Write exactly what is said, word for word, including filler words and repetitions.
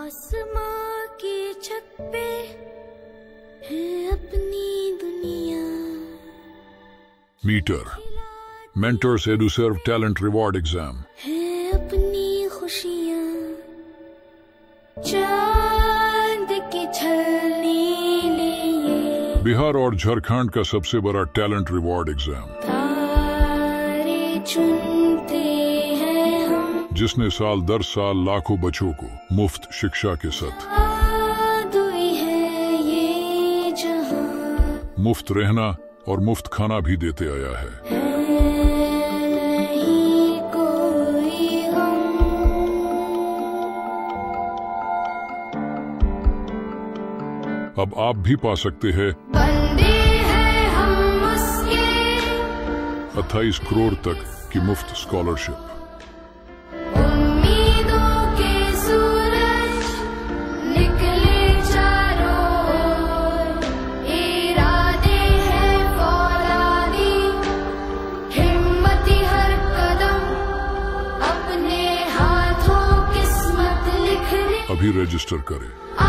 आसमां की छत पे है अपनी दुनिया। Meter mentors Eduserv talent reward exam है अपनी खुशियाँ चांद की छलनी लिए। बिहार और झारखंड का सबसे बड़ा टैलेंट रिवॉर्ड एग्जाम तारे चुनते हैं हम, जिसने साल दर साल लाखों बच्चों को मुफ्त शिक्षा के साथ जादुई है ये जहां। मुफ्त रहना और मुफ्त खाना भी देते आया है। नहीं कोई गम, अब आप भी पा सकते हैं बंदे हैं हम उसके। अट्ठाईस करोड़ तक की मुफ्त स्कॉलरशिप। उम्मीदों के सूरज निकले चारों ओर, इरादे हैं फौलादी, हिम्मती हर कदम अपने हाथों किस्मत लिखने। अभी रजिस्टर करें।